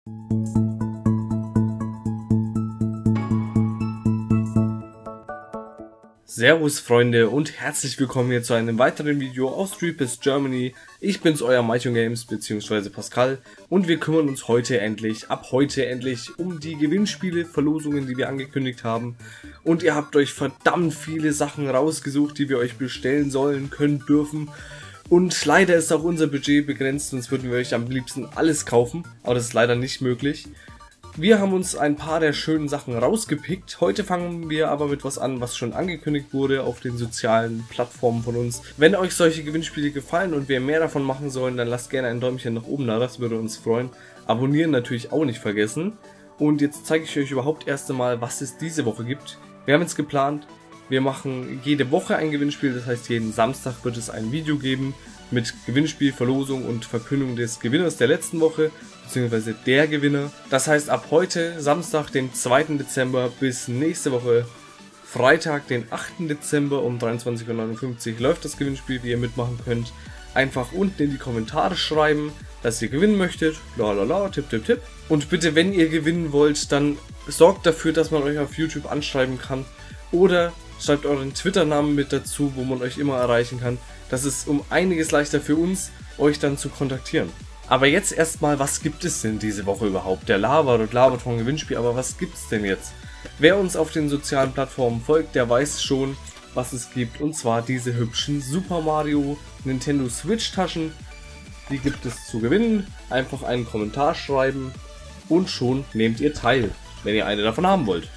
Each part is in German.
Servus Freunde und herzlich willkommen hier zu einem weiteren Video aus Streepers Germany. Ich bin's, euer MyToonGames bzw. Pascal und wir kümmern uns ab heute endlich um die Gewinnspiele, Verlosungen, die wir angekündigt haben. Und ihr habt euch verdammt viele Sachen rausgesucht, die wir euch bestellen sollen, können, dürfen. Und leider ist auch unser Budget begrenzt, sonst würden wir euch am liebsten alles kaufen, aber das ist leider nicht möglich. Wir haben uns ein paar der schönen Sachen rausgepickt. Heute fangen wir aber mit was an, was schon angekündigt wurde auf den sozialen Plattformen von uns. Wenn euch solche Gewinnspiele gefallen und wir mehr davon machen sollen, dann lasst gerne ein Däumchen nach oben da, das würde uns freuen. Abonnieren natürlich auch nicht vergessen. Und jetzt zeige ich euch überhaupt erst einmal, was es diese Woche gibt. Wir haben jetzt geplant, wir machen jede Woche ein Gewinnspiel, das heißt jeden Samstag wird es ein Video geben mit Gewinnspiel, Verlosung und Verkündung des Gewinners der letzten Woche, beziehungsweise der Gewinner. Das heißt, ab heute, Samstag, den 2. Dezember bis nächste Woche, Freitag, den 8. Dezember um 23:59 Uhr läuft das Gewinnspiel, wie ihr mitmachen könnt. Einfach unten in die Kommentare schreiben, dass ihr gewinnen möchtet, lalala, tipp, tipp, tipp. Und bitte, wenn ihr gewinnen wollt, dann sorgt dafür, dass man euch auf YouTube anschreiben kann oder schreibt euren Twitter-Namen mit dazu, wo man euch immer erreichen kann. Das ist um einiges leichter für uns, euch dann zu kontaktieren. Aber jetzt erstmal, was gibt es denn diese Woche überhaupt? Der labert vom Gewinnspiel, aber was gibt es denn jetzt? Wer uns auf den sozialen Plattformen folgt, der weiß schon, was es gibt. Und zwar diese hübschen Super Mario Nintendo Switch Taschen. Die gibt es zu gewinnen. Einfach einen Kommentar schreiben und schon nehmt ihr teil, wenn ihr eine davon haben wollt.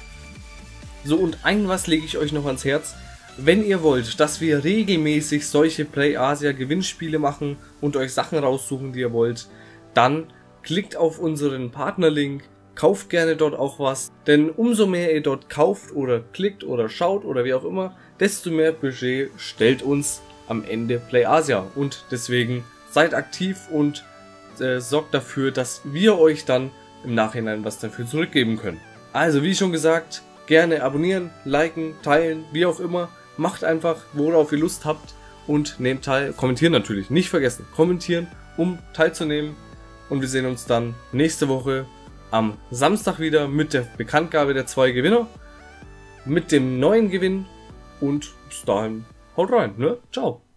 So, und was lege ich euch noch ans Herz. Wenn ihr wollt, dass wir regelmäßig solche PlayAsia Gewinnspiele machen und euch Sachen raussuchen, die ihr wollt, dann klickt auf unseren Partnerlink, kauft gerne dort auch was, denn umso mehr ihr dort kauft oder klickt oder schaut oder wie auch immer, desto mehr Budget stellt uns am Ende PlayAsia und deswegen seid aktiv und sorgt dafür, dass wir euch dann im Nachhinein was dafür zurückgeben können. Also wie schon gesagt, gerne abonnieren, liken, teilen, wie auch immer. Macht einfach, worauf ihr Lust habt und nehmt teil. Kommentieren natürlich, nicht vergessen. Kommentieren, um teilzunehmen. Und wir sehen uns dann nächste Woche am Samstag wieder mit der Bekanntgabe der 2 Gewinner. Mit dem neuen Gewinn. Und bis dahin, haut rein, ne? Ciao.